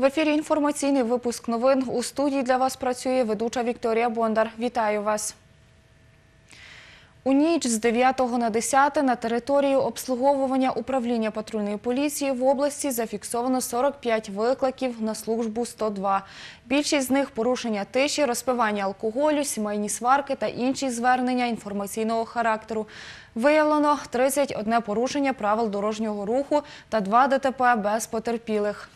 ефірі інформаційний випуск новин. У студії для вас працює ведуча Вікторія Бондар. Вітаю вас. У ніч з 9 на 10 на території обслуговування управління патрульної поліції в області зафіксовано 45 викликів на службу 102. Більшість з них – порушення тиші, розпивання алкоголю, сімейні сварки та інші звернення інформаційного характеру. Виявлено 31 порушення правил дорожнього руху та 2 ДТП без потерпілих.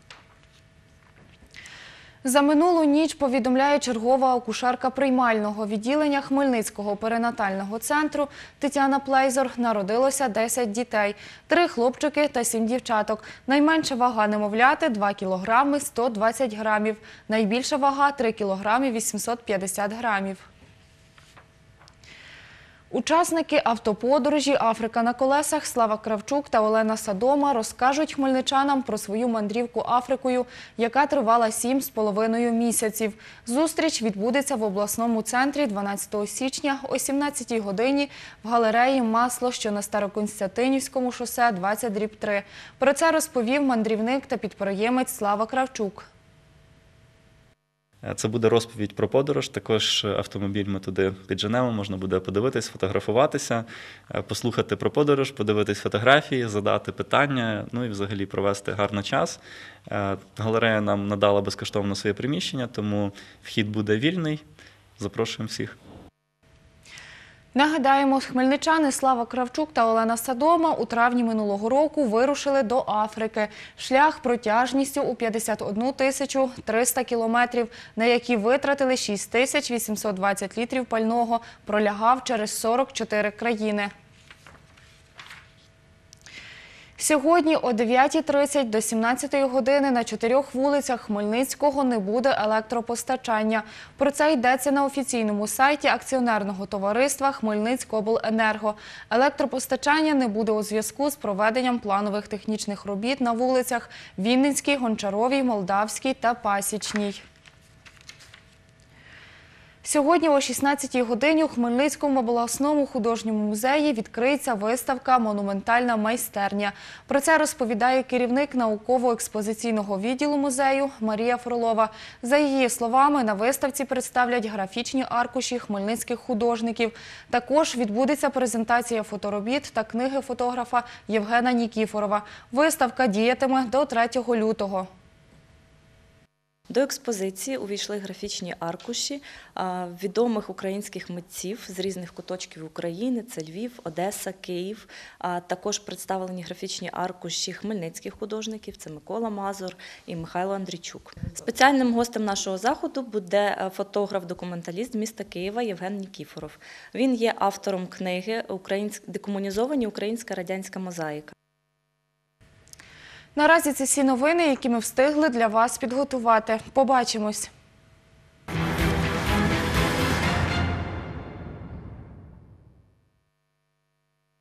За минулу ніч, повідомляє чергова акушерка приймального відділення Хмельницького перинатального центру Тетяна Плейзор, народилося 10 дітей, 3 хлопчики та 7 дівчаток. Найменша вага немовляти – 2 кілограми 120 грамів, найбільша вага – 3 кілограми 850 грамів. Учасники автоподорожі «Африка на колесах» Слава Кравчук та Олена Садома розкажуть хмельничанам про свою мандрівку Африкою, яка тривала 7,5 місяців. Зустріч відбудеться в обласному центрі 12 січня о 17 годині в галереї «Масло», що на Староконстянтинівському шосе 20/3. Про це розповів мандрівник та підприємець Слава Кравчук. Це буде розповідь про подорож, також автомобіль ми туди підженемо, можна буде подивитись, фотографуватися, послухати про подорож, подивитись фотографії, задати питання, ну і взагалі провести гарний час. Галерея нам надала безкоштовно своє приміщення, тому вхід буде вільний. Запрошуємо всіх. Нагадаємо, хмельничани Слава Кравчук та Олена Садома у травні минулого року вирушили до Африки. Шлях протяжністю у 51 300 кілометрів, на які витратили 6 820 літрів пального, пролягав через 44 країни. Сьогодні о 9:30 до 17 години на 4 вулицях Хмельницького не буде електропостачання. Про це йдеться на офіційному сайті акціонерного товариства «Хмельницькобленерго». Електропостачання не буде у зв'язку з проведенням планових технічних робіт на вулицях Вінницькій, Гончаровій, Молдавській та Пасічній. Сьогодні о 16 годині у Хмельницькому обласному художньому музеї відкриється виставка «Монументальна майстерня». Про це розповідає керівник науково-експозиційного відділу музею Марія Фролова. За її словами, на виставці представлять графічні аркуші хмельницьких художників. Також відбудеться презентація фоторобіт та книги фотографа Євгена Нікіфорова. Виставка діятиме до 3 лютого. До експозиції увійшли графічні аркуші відомих українських митців з різних куточків України – це Львів, Одеса, Київ. Також представлені графічні аркуші хмельницьких художників – це Микола Мазур і Михайло Андрійчук. Спеціальним гостем нашого заходу буде фотограф-документаліст міста Києва Євген Нікіфоров. Він є автором книги «Декомунізовані українська радянська мозаїка». Наразі це всі новини, які ми встигли для вас підготувати. Побачимось!